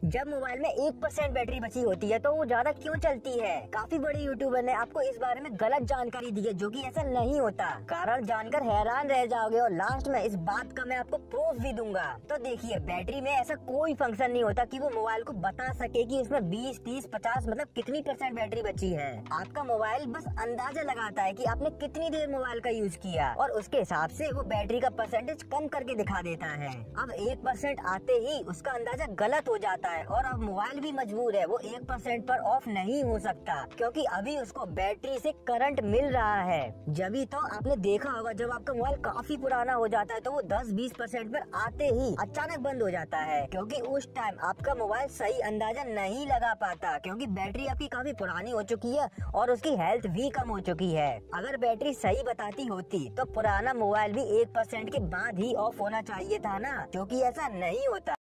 जब मोबाइल में 1% बैटरी बची होती है तो वो ज्यादा क्यों चलती है? काफी बड़े यूट्यूबर ने आपको इस बारे में गलत जानकारी दी है, जो कि ऐसा नहीं होता। कारण जानकर हैरान रह जाओगे और लास्ट में इस बात का मैं आपको प्रूफ भी दूंगा। तो देखिए, बैटरी में ऐसा कोई फंक्शन नहीं होता कि वो मोबाइल को बता सके कि उसमें 20, 30, 50 मतलब कितनी % बैटरी बची है। आपका मोबाइल बस अंदाजा लगाता है कि आपने कितनी देर मोबाइल का यूज किया और उसके हिसाब से वो बैटरी का परसेंटेज कम करके दिखा देता है। अब 1% आते ही उसका अंदाजा गलत हो जाता है और अब मोबाइल भी मजबूर है, वो 1% पर ऑफ नहीं हो सकता क्योंकि अभी उसको बैटरी से करंट मिल रहा है। जभी तो आपने देखा होगा, जब आपका मोबाइल काफी पुराना हो जाता है तो वो 10-20% पर आते ही अचानक बंद हो जाता है क्योंकि उस टाइम आपका मोबाइल सही अंदाजा नहीं लगा पाता क्योंकि बैटरी आपकी काफी पुरानी हो चुकी है और उसकी हेल्थ भी कम हो चुकी है। अगर बैटरी सही बताती होती तो पुराना मोबाइल भी 1% के बाद ही ऑफ होना चाहिए था ना, क्योंकि ऐसा नहीं होता।